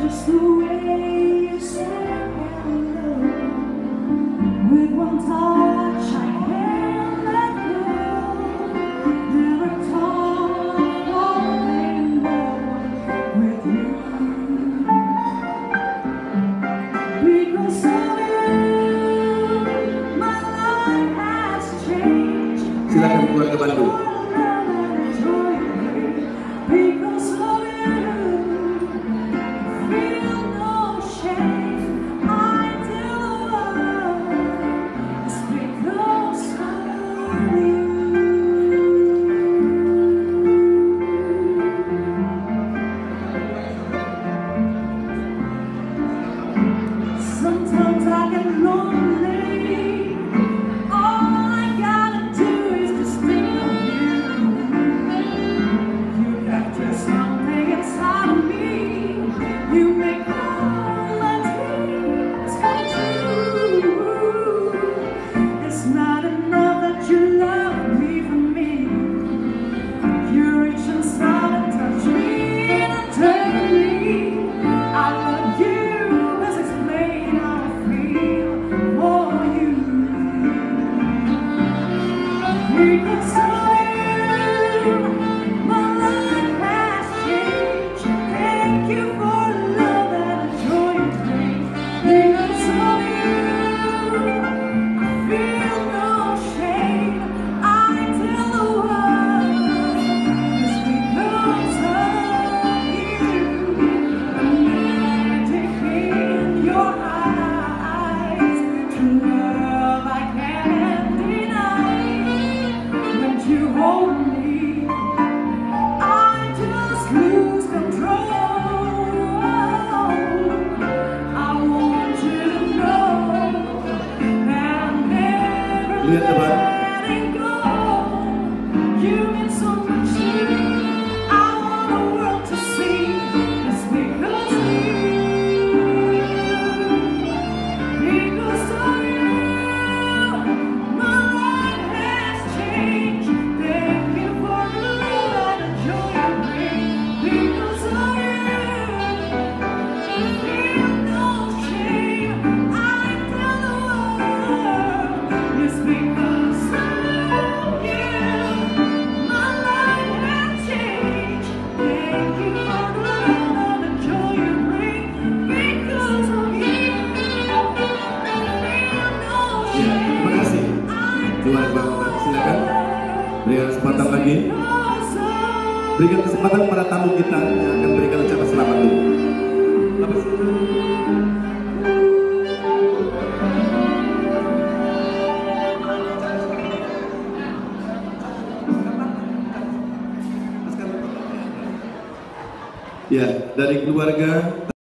Just the way you said hello, with one touch I can't let go. Never thought of falling in love with you. Because of you, my life has changed. Silakan keluar ke Bandung. Because of you, feel no shame. I tell the world it's because of you. Sometimes I get lonely. All I gotta do is just think of you. You capture something inside of me. You make all my dreams come true. It's not enough that you love me for me. You reach inside and touch me and turn me. I love you. Let's explain how I feel for you. Because of you, my life has changed. Thank you for the love and the joy you bring. Because of you, I feel no shame. I tell the world it's because of you. The magic in your eyes, true love I can't deny. When you hold me, I just lose control. I want you to know that I'm never Lihat teman, letting go. You mean so much to me. I want the world to see it's because of you. Because of you, my life has changed. Thank you for the love and the joy you bring. Because of you, I feel no shame. I tell the world it's because of you. My life has changed. Thank you for the love and the joy you bring. Because of you, I feel no ya, shame. terima kasih. Keluarga Bapak, silakan berikan kesempatan lagi. Berikan kesempatan para tamu kita yang akan berikan ucapan selamat dulu. Bapak, ya, dari keluarga